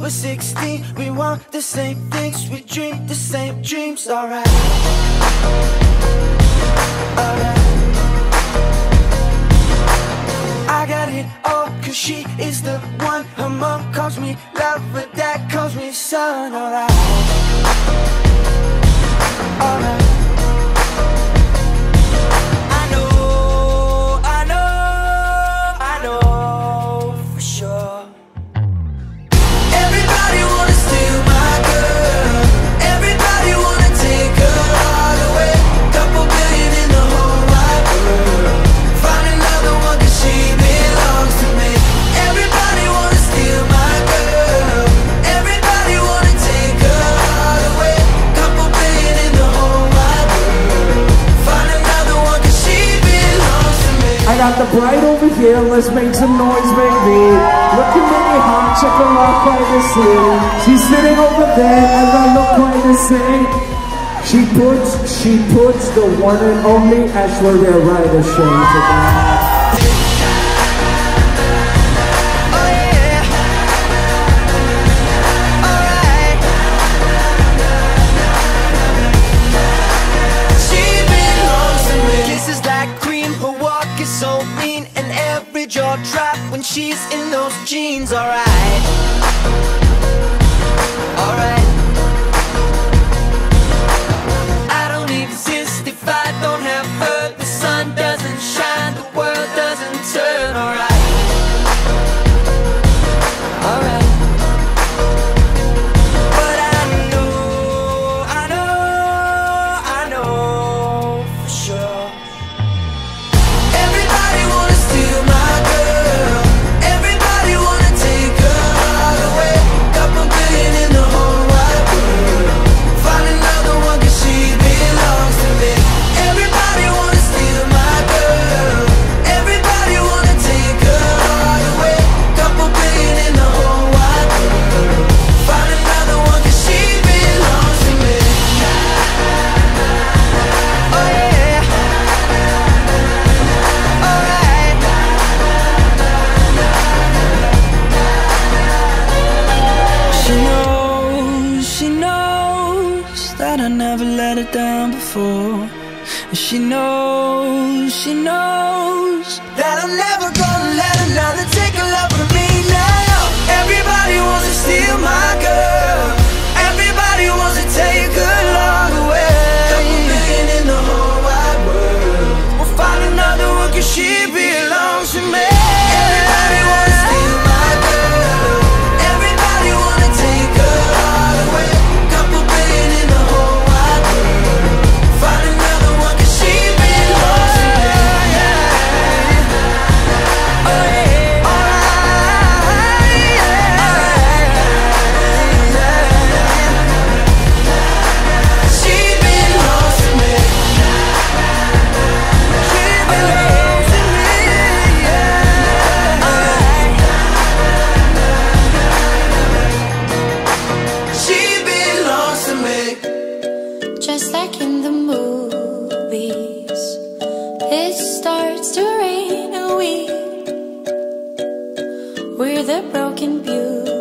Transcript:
we're 16. We want the same things, we dream the same dreams. Alright, alright. I got it all, cause she is the one. Her mom calls me love, but dad calls me son. Alright, alright. I got the bride over here, let's make some noise, baby. Looking really hot, check her out by the scene. She's sitting over there, as I look quite the same. She puts the one and only Ashwarya Rai to shame today. So mean, and every jaw drop when she's in those jeans. Alright, alright. I don't exist if I don't have her. The sun doesn't shine, the world doesn't turn. Alright, alright. But I know for sure. That I never let her down before. And she knows that I'm never gonna let another take a love from me now. Everybody wants to steal my girl. Everybody wants to take her love away. Couple million in the whole wide world. We'll find another one cause she belongs to me. Everybody wants to steal my girl. Everybody wanna take her heart away. Couple billion in the whole wide world. Find another one cause she belongs to me. Oh yeah, alright, yeah. She belongs to me. She belongs to me, yeah. Alright. She belongs to me. Just like in the movies, it starts to rain and we're the broken beauty.